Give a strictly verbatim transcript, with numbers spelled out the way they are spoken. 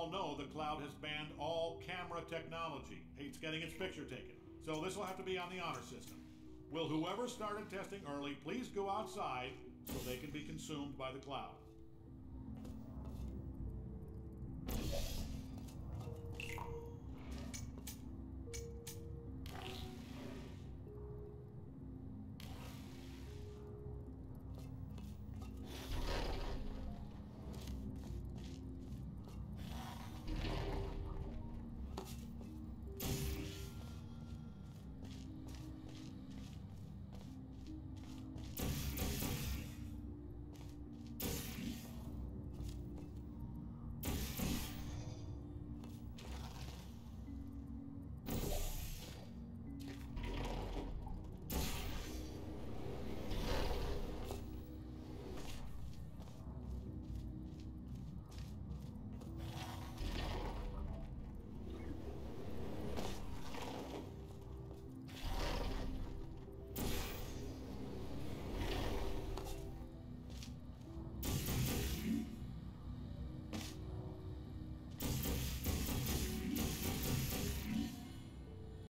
all know the cloud has banned all camera technology. Hates getting its picture taken. So this will have to be on the honor system. Will whoever started testing early please go outside so they can be consumed by the cloud?